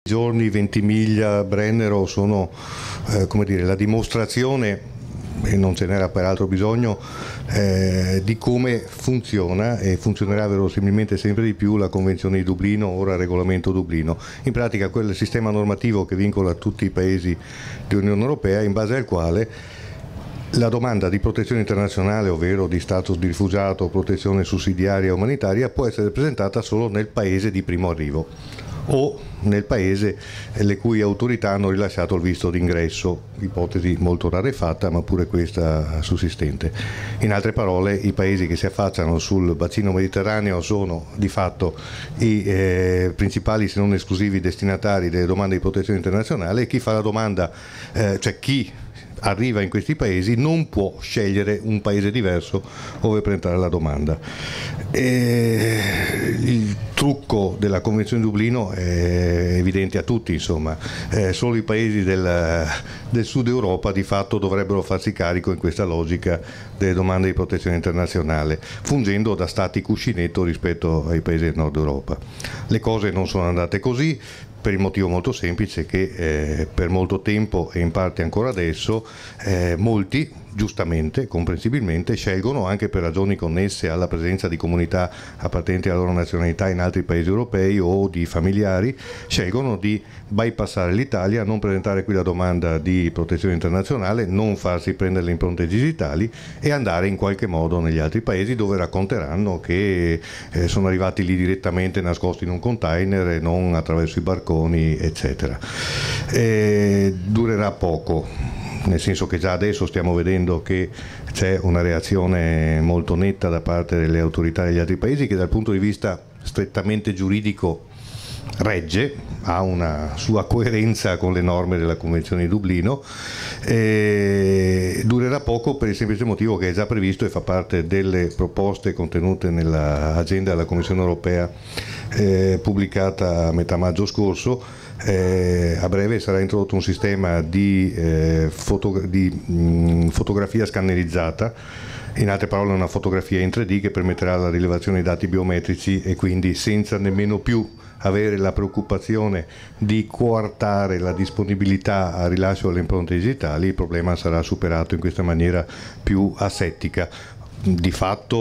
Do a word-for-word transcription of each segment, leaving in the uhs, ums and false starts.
giorni Ventimiglia, Brennero sono eh, come dire, la dimostrazione, e non ce n'era peraltro bisogno, eh, di come funziona e funzionerà verosimilmente sempre di più la Convenzione di Dublino, ora Regolamento Dublino. In pratica quel sistema normativo che vincola tutti i paesi dell'Unione Europea, in base al quale la domanda di protezione internazionale, ovvero di status di rifugiato o protezione sussidiaria umanitaria, può essere presentata solo nel paese di primo arrivo o nel paese le cui autorità hanno rilasciato il visto d'ingresso, ipotesi molto rarefatta ma pure questa sussistente. In altre parole, i paesi che si affacciano sul bacino mediterraneo sono di fatto i eh, principali, se non esclusivi, destinatari delle domande di protezione internazionale, e chi fa la domanda, eh, cioè chi arriva in questi paesi, non può scegliere un paese diverso dove presentare la domanda. E il trucco della Convenzione di Dublino è evidente a tutti, insomma, eh, solo i paesi del, del sud Europa di fatto dovrebbero farsi carico in questa logica delle domande di protezione internazionale, fungendo da stati cuscinetto rispetto ai paesi del nord Europa. Le cose non sono andate così, per il motivo molto semplice che eh, per molto tempo, e in parte ancora adesso, eh, molti, giustamente, comprensibilmente, scelgono, anche per ragioni connesse alla presenza di comunità appartenenti alla loro nazionalità in altri paesi europei o di familiari, scelgono di bypassare l'Italia, non presentare qui la domanda di protezione internazionale, non farsi prendere le impronte digitali e andare in qualche modo negli altri paesi, dove racconteranno che eh, sono arrivati lì direttamente nascosti in un container e non attraverso i barconi, eccetera. E durerà poco, nel senso che già adesso stiamo vedendo che c'è una reazione molto netta da parte delle autorità degli altri paesi, che dal punto di vista strettamente giuridico regge, ha una sua coerenza con le norme della Convenzione di Dublino. E durerà poco per il semplice motivo che è già previsto e fa parte delle proposte contenute nell'agenda della Commissione Europea eh, pubblicata a metà maggio scorso. Eh, a breve sarà introdotto un sistema di, eh, foto, di mh, fotografia scannerizzata, in altre parole una fotografia in tre D che permetterà la rilevazione dei dati biometrici, e quindi senza nemmeno più avere la preoccupazione di coartare la disponibilità al rilascio delle impronte digitali, il problema sarà superato in questa maniera più asettica. Di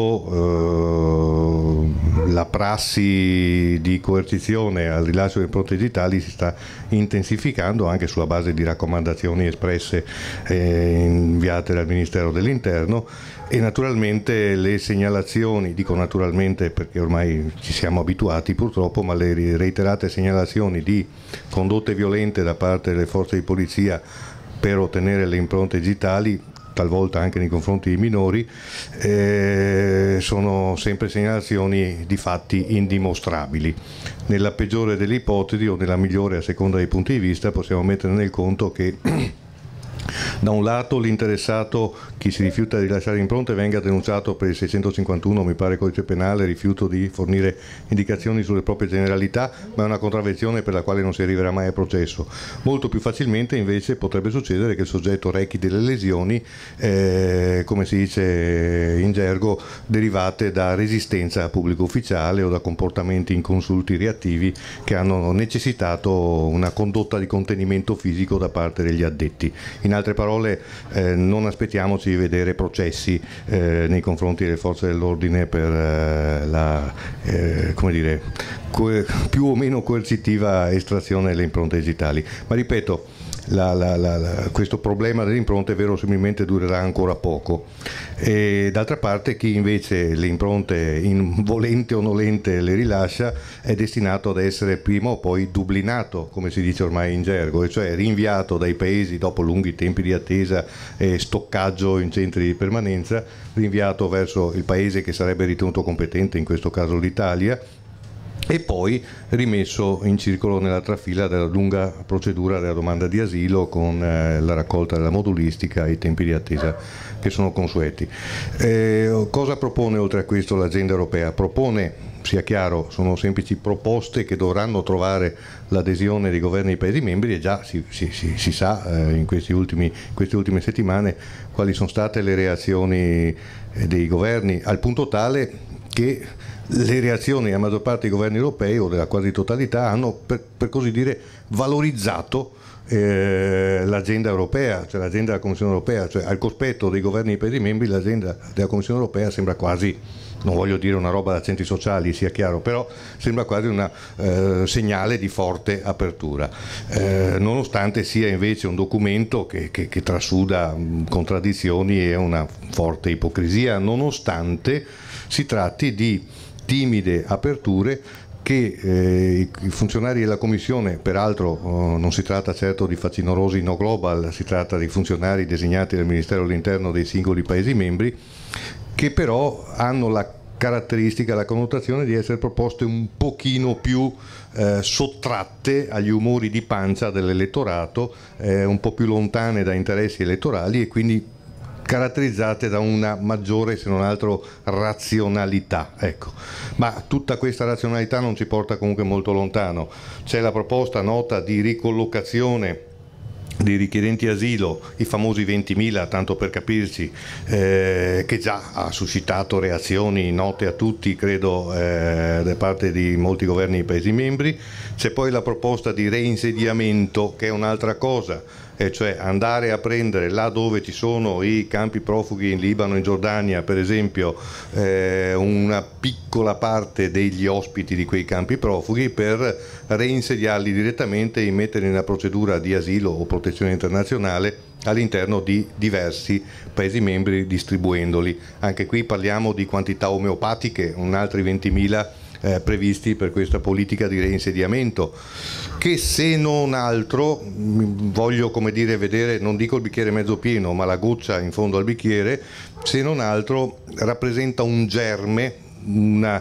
fatto eh, la prassi di coercizione al rilascio delle impronte digitali si sta intensificando anche sulla base di raccomandazioni espresse eh, inviate dal Ministero dell'Interno, e naturalmente le segnalazioni, dico naturalmente perché ormai ci siamo abituati purtroppo, ma le reiterate segnalazioni di condotte violente da parte delle forze di polizia per ottenere le impronte digitali, talvolta anche nei confronti dei minori, eh, sono sempre segnalazioni di fatti indimostrabili. Nella peggiore delle ipotesi, o nella migliore a seconda dei punti di vista, possiamo mettere nel conto che da un lato l'interessato, chi si rifiuta di rilasciare impronte, venga denunciato per il seicentocinquantuno, mi pare, codice penale, rifiuto di fornire indicazioni sulle proprie generalità, ma è una contravvenzione per la quale non si arriverà mai a processo. Molto più facilmente invece potrebbe succedere che il soggetto rechi delle lesioni, eh, come si dice in gergo, derivate da resistenza a pubblico ufficiale o da comportamenti inconsulti reattivi che hanno necessitato una condotta di contenimento fisico da parte degli addetti. In altre parole, eh, non aspettiamoci di vedere processi eh, nei confronti delle forze dell'ordine per eh, la eh, come dire, più o meno coercitiva estrazione delle impronte digitali. Ma ripeto, La, la, la, la, questo problema delle impronte verosimilmente durerà ancora poco, e d'altra parte chi invece le impronte, in volente o nolente, le rilascia, è destinato ad essere prima o poi dublinato, come si dice ormai in gergo, e cioè rinviato dai paesi dopo lunghi tempi di attesa e stoccaggio in centri di permanenza, rinviato verso il paese che sarebbe ritenuto competente, in questo caso l'Italia, e poi rimesso in circolo nella trafila della lunga procedura della domanda di asilo, con eh, la raccolta della modulistica e i tempi di attesa che sono consueti. Eh, cosa propone oltre a questo l'agenda europea? Propone, sia chiaro, sono semplici proposte che dovranno trovare l'adesione dei governi dei Paesi membri, e già si, si, si, si sa eh, in questi ultimi, queste ultime settimane quali sono state le reazioni eh, dei governi, al punto tale che le reazioni della maggior parte dei governi europei, o della quasi totalità, hanno per, per così dire valorizzato eh, l'agenda europea, cioè l'agenda della Commissione europea, cioè al cospetto dei governi dei Paesi membri l'agenda della Commissione europea sembra quasi, non voglio dire una roba da centri sociali, sia chiaro, però sembra quasi un eh, segnale di forte apertura, eh, nonostante sia invece un documento che, che, che trasuda mh, contraddizioni e una forte ipocrisia, nonostante si tratti di timide aperture che eh, i funzionari della Commissione, peraltro oh, non si tratta certo di facinorosi no global, si tratta di funzionari designati dal Ministero dell'Interno dei singoli Paesi membri, che però hanno la caratteristica, la connotazione di essere proposte un pochino più eh, sottratte agli umori di pancia dell'elettorato, eh, un po' più lontane da interessi elettorali e quindi caratterizzate da una maggiore, se non altro, razionalità. Ecco. Ma tutta questa razionalità non ci porta comunque molto lontano. C'è la proposta nota di ricollocazione di richiedenti asilo, i famosi ventimila, tanto per capirci, eh, che già ha suscitato reazioni note a tutti, credo, eh, da parte di molti governi dei Paesi membri. C'è poi la proposta di reinsediamento, che è un'altra cosa, e cioè andare a prendere là dove ci sono i campi profughi in Libano, in Giordania per esempio, eh, una piccola parte degli ospiti di quei campi profughi per reinsediarli direttamente e metterli nella procedura di asilo o protezione internazionale all'interno di diversi Paesi membri, distribuendoli. Anche qui parliamo di quantità omeopatiche, un altri ventimila Eh, previsti per questa politica di reinsediamento, che se non altro voglio, come dire, vedere, non dico il bicchiere mezzo pieno, ma la goccia in fondo al bicchiere, se non altro rappresenta un germe, un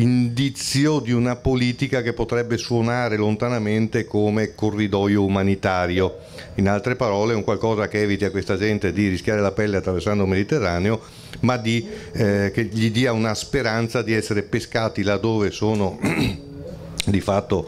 indizio di una politica che potrebbe suonare lontanamente come corridoio umanitario. In altre parole, un qualcosa che eviti a questa gente di rischiare la pelle attraversando il Mediterraneo, ma di, eh, che gli dia una speranza di essere pescati laddove sono di fatto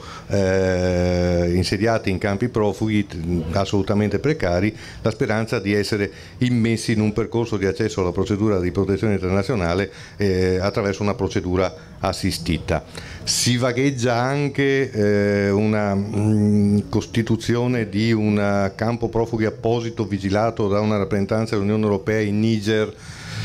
eh, insediati in campi profughi assolutamente precari, la speranza di essere immessi in un percorso di accesso alla procedura di protezione internazionale eh, attraverso una procedura assistita. Si vagheggia anche eh, una mh, costituzione di un campo profughi apposito vigilato da una rappresentanza dell'Unione Europea in Niger,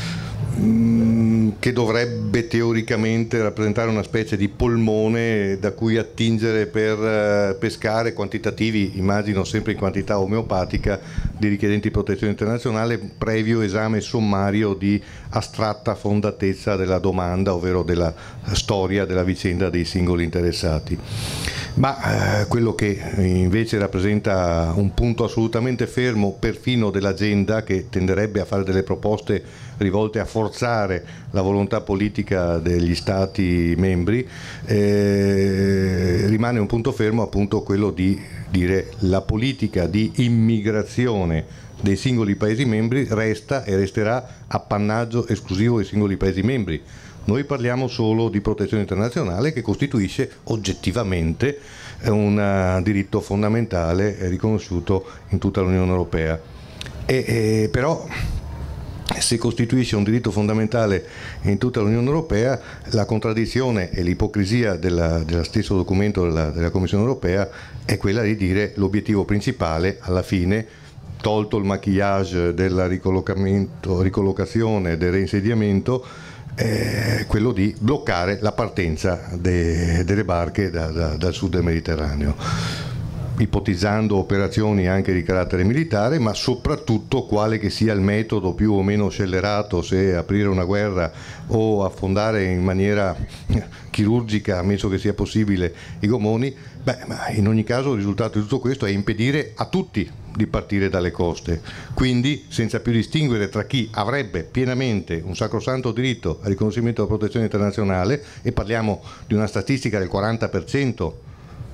che dovrebbe teoricamente rappresentare una specie di polmone da cui attingere per pescare quantitativi, immagino sempre in quantità omeopatica, di richiedenti protezione internazionale, previo esame sommario di astratta fondatezza della domanda, ovvero della storia, della vicenda dei singoli interessati. Ma eh, quello che invece rappresenta un punto assolutamente fermo perfino dell'agenda, che tenderebbe a fare delle proposte rivolte a forzare la volontà politica degli Stati membri, eh, rimane un punto fermo appunto quello di dire la politica di immigrazione dei singoli Paesi membri resta e resterà appannaggio esclusivo dei singoli Paesi membri. Noi parliamo solo di protezione internazionale, che costituisce oggettivamente un diritto fondamentale riconosciuto in tutta l'Unione Europea. E, e, però se costituisce un diritto fondamentale in tutta l'Unione Europea, la contraddizione e l'ipocrisia della, dello stesso documento della, della Commissione Europea è quella di dire l'obiettivo principale alla fine, tolto il maquillage della ricollocazione, del reinsediamento, è quello di bloccare la partenza de, delle barche da, da, dal sud del Mediterraneo, ipotizzando operazioni anche di carattere militare, ma soprattutto, quale che sia il metodo più o meno scellerato, se aprire una guerra o affondare in maniera chirurgica, ammesso che sia possibile, i gomoni, beh, ma in ogni caso il risultato di tutto questo è impedire a tutti di partire dalle coste, quindi senza più distinguere tra chi avrebbe pienamente un sacrosanto diritto al riconoscimento della protezione internazionale, e parliamo di una statistica del quaranta per cento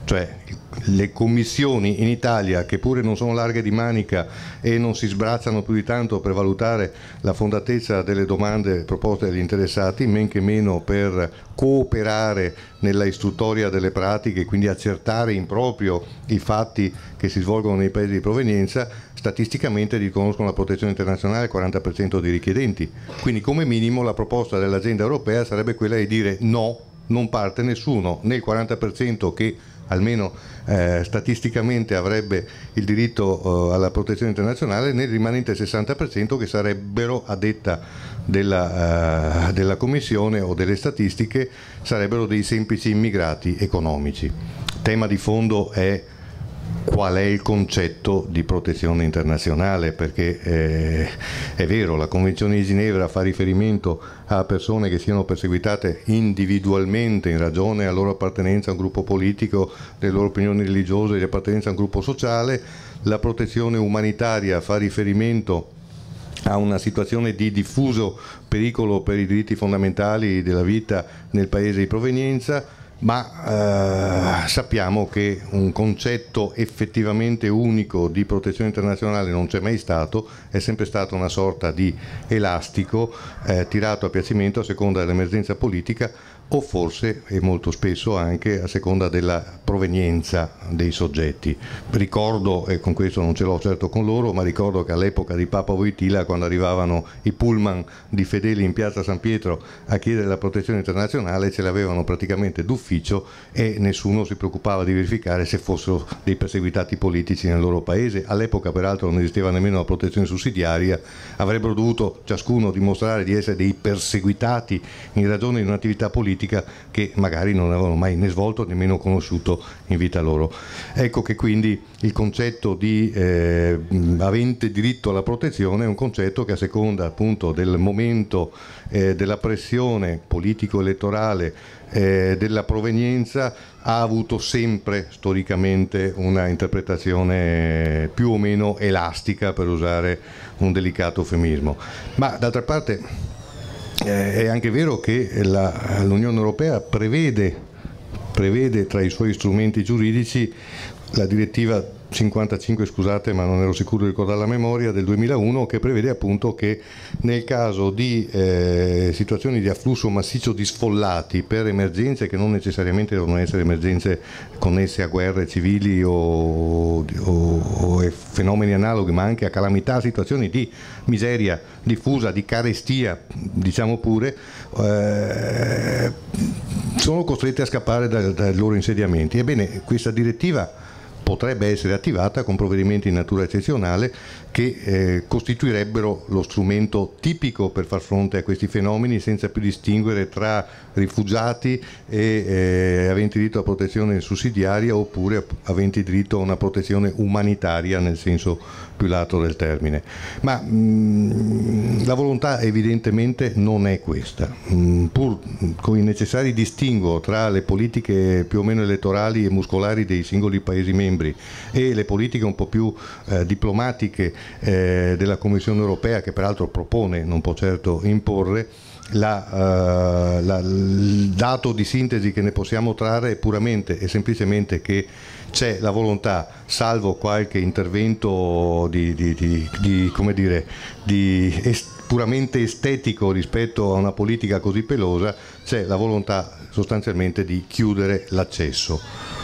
cioè le commissioni in Italia, che pure non sono larghe di manica e non si sbrazzano più di tanto per valutare la fondatezza delle domande proposte dagli interessati, men che meno per cooperare nella istruttoria delle pratiche, quindi accertare in proprio i fatti che si svolgono nei paesi di provenienza, statisticamente riconoscono la protezione internazionale al quaranta per cento dei richiedenti. Quindi come minimo la proposta dell'agenda europea sarebbe quella di dire no, non parte nessuno, né il quaranta per cento che almeno eh, statisticamente avrebbe il diritto eh, alla protezione internazionale, nel rimanente sessanta per cento che sarebbero, a detta della, eh, della Commissione o delle statistiche, sarebbero dei semplici immigrati economici. Tema di fondo è qual è il concetto di protezione internazionale, perché eh, è vero, la Convenzione di Ginevra fa riferimento a persone che siano perseguitate individualmente in ragione della loro appartenenza a un gruppo politico, delle loro opinioni religiose, di appartenenza a un gruppo sociale. La protezione umanitaria fa riferimento a una situazione di diffuso pericolo per i diritti fondamentali della vita nel paese di provenienza, ma eh, sappiamo che un concetto effettivamente unico di protezione internazionale non c'è mai stato, è sempre stato una sorta di elastico eh, tirato a piacimento a seconda dell'emergenza politica, o forse, e molto spesso anche, a seconda della provenienza dei soggetti. Ricordo, e con questo non ce l'ho certo con loro, ma ricordo che all'epoca di Papa Wojtyla, quando arrivavano i pullman di fedeli in piazza San Pietro a chiedere la protezione internazionale, ce l'avevano praticamente d'ufficio e nessuno si preoccupava di verificare se fossero dei perseguitati politici nel loro paese. All'epoca peraltro non esisteva nemmeno la protezione sussidiaria, avrebbero dovuto ciascuno dimostrare di essere dei perseguitati in ragione di un'attività politica che magari non avevano mai né svolto, nemmeno conosciuto in vita loro. Ecco che quindi il concetto di eh, avente diritto alla protezione è un concetto che, a seconda appunto del momento eh, della pressione politico-elettorale, eh, della provenienza, ha avuto sempre storicamente una interpretazione più o meno elastica, per usare un delicato eufemismo. Ma d'altra parte Eh, è anche vero che l'Unione Europea prevede, prevede tra i suoi strumenti giuridici la direttiva cinquantacinque, scusate ma non ero sicuro di ricordare la memoria, del duemilauno, che prevede appunto che nel caso di eh, situazioni di afflusso massiccio di sfollati per emergenze che non necessariamente devono essere emergenze connesse a guerre civili o, o, o fenomeni analoghi, ma anche a calamità, situazioni di miseria diffusa, di carestia, diciamo pure, eh, sono costretti a scappare dai, dai loro insediamenti. Ebbene, questa direttiva potrebbe essere attivata con provvedimenti di natura eccezionale che eh, costituirebbero lo strumento tipico per far fronte a questi fenomeni, senza più distinguere tra rifugiati e eh, aventi diritto a protezione sussidiaria oppure aventi diritto a una protezione umanitaria nel senso più lato del termine. Ma mh, la volontà evidentemente non è questa, mh, pur con i necessari distinguo tra le politiche più o meno elettorali e muscolari dei singoli Paesi membri e le politiche un po' più eh, diplomatiche eh, della Commissione europea, che peraltro propone, non può certo imporre. La, uh, la, il dato di sintesi che ne possiamo trarre è puramente e semplicemente che c'è la volontà, salvo qualche intervento di, di, di, di, come dire, di est- puramente estetico rispetto a una politica così pelosa, c'è la volontà sostanzialmente di chiudere l'accesso,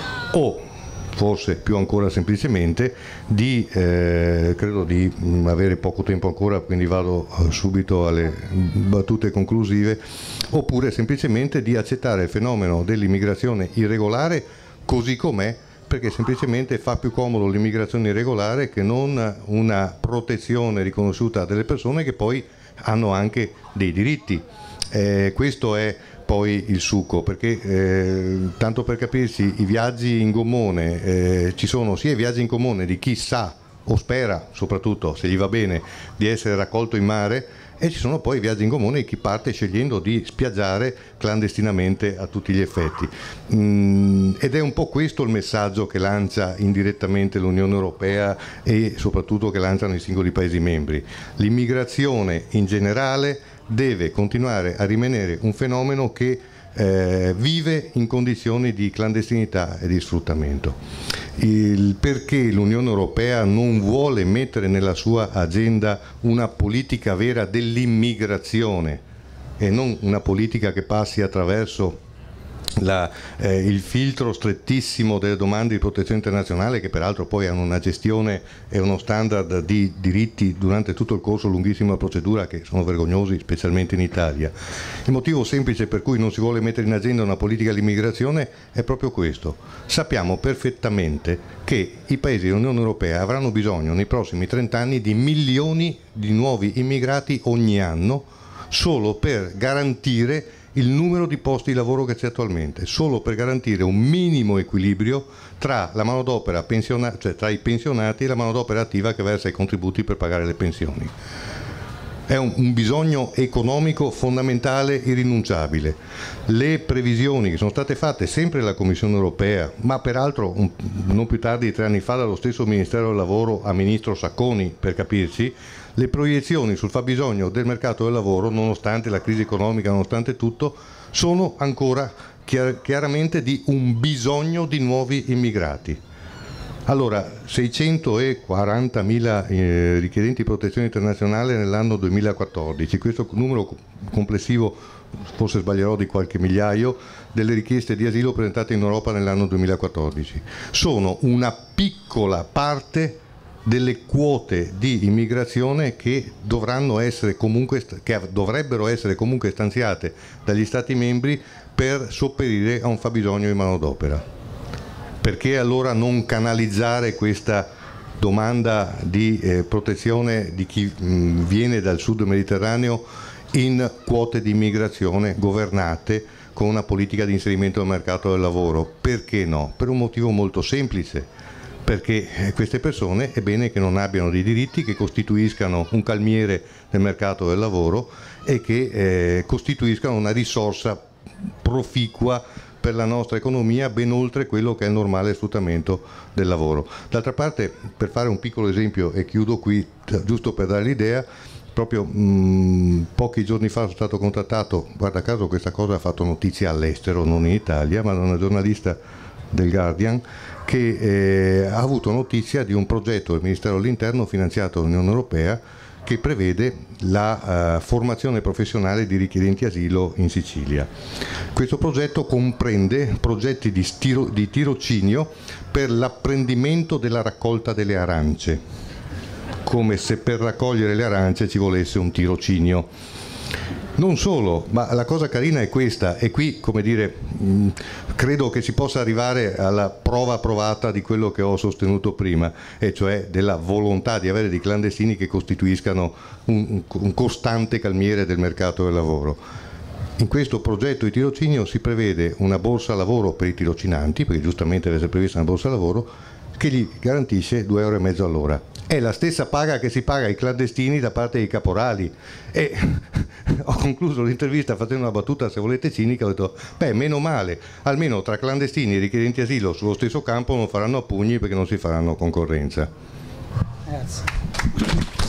o forse più ancora semplicemente di, eh, credo di avere poco tempo ancora, quindi vado subito alle battute conclusive, oppure semplicemente di accettare il fenomeno dell'immigrazione irregolare così com'è, perché semplicemente fa più comodo l'immigrazione irregolare che non una protezione riconosciuta delle persone che poi hanno anche dei diritti. Eh, questo è poi il succo, perché eh, tanto per capirsi, i viaggi in gommone, eh, ci sono sia i viaggi in gommone di chi sa o spera, soprattutto se gli va bene, di essere raccolto in mare, e ci sono poi i viaggi in gommone di chi parte scegliendo di spiaggiare clandestinamente a tutti gli effetti. Mm, ed è un po' questo il messaggio che lancia indirettamente l'Unione Europea e soprattutto che lanciano i singoli Paesi membri. L'immigrazione in generale deve continuare a rimanere un fenomeno che eh, vive in condizioni di clandestinità e di sfruttamento. Il perché l'Unione Europea non vuole mettere nella sua agenda una politica vera dell'immigrazione e non una politica che passi attraverso La, eh, il filtro strettissimo delle domande di protezione internazionale, che peraltro poi hanno una gestione e uno standard di diritti durante tutto il corso lunghissimo della procedura che sono vergognosi, specialmente in Italia. Il motivo semplice per cui non si vuole mettere in agenda una politica dell'immigrazione è proprio questo. Sappiamo perfettamente che i paesi dell'Unione Europea avranno bisogno nei prossimi trent'anni di milioni di nuovi immigrati ogni anno solo per garantire il numero di posti di lavoro che c'è attualmente, solo per garantire un minimo equilibrio tra la manodopera pensiona- cioè tra i pensionati e la manodopera attiva che versa i contributi per pagare le pensioni. È un, un bisogno economico fondamentale, irrinunciabile. Le previsioni che sono state fatte sempre dalla Commissione Europea, ma peraltro un, non più tardi di tre anni fa dallo stesso Ministero del Lavoro a Ministro Sacconi, per capirci, le proiezioni sul fabbisogno del mercato del lavoro, nonostante la crisi economica, nonostante tutto, sono ancora chiar- chiaramente di un bisogno di nuovi immigrati. Allora, seicentoquarantamila eh, richiedenti di protezione internazionale nell'anno duemilaquattordici, questo numero complessivo, forse sbaglierò di qualche migliaio, delle richieste di asilo presentate in Europa nell'anno duemilaquattordici. Sono una piccola parte delle quote di immigrazione che dovranno essere comunque, che dovrebbero essere comunque stanziate dagli Stati membri per sopperire a un fabbisogno di manodopera. Perché allora non canalizzare questa domanda di eh, protezione di chi mh, viene dal sud Mediterraneo in quote di immigrazione governate con una politica di inserimento nel mercato del lavoro? Perché no? Per un motivo molto semplice, perché queste persone è bene che non abbiano dei diritti che costituiscano un calmiere nel mercato del lavoro e che eh, costituiscano una risorsa proficua per la nostra economia, ben oltre quello che è il normale sfruttamento del lavoro. D'altra parte, per fare un piccolo esempio, e chiudo qui, giusto per dare l'idea, proprio mh, pochi giorni fa sono stato contattato, guarda caso questa cosa ha fatto notizia all'estero, non in Italia, ma da una giornalista del Guardian, che eh, ha avuto notizia di un progetto del Ministero dell'Interno finanziato dall'Unione Europea che prevede la uh, formazione professionale di richiedenti asilo in Sicilia. Questo progetto comprende progetti di, stiro, di tirocinio per l'apprendimento della raccolta delle arance, come se per raccogliere le arance ci volesse un tirocinio. Non solo, ma la cosa carina è questa, e qui, come dire, mh, credo che si possa arrivare alla prova provata di quello che ho sostenuto prima, e cioè della volontà di avere dei clandestini che costituiscano un, un costante calmiere del mercato del lavoro. In questo progetto di tirocinio si prevede una borsa lavoro per i tirocinanti, perché giustamente deve essere prevista una borsa lavoro, che gli garantisce due euro e mezzo all'ora. È la stessa paga che si paga ai clandestini da parte dei caporali. E ho concluso l'intervista facendo una battuta, se volete, cinica, ho detto, beh, meno male, almeno tra clandestini e richiedenti asilo sullo stesso campo non faranno a pugni perché non si faranno concorrenza. Grazie.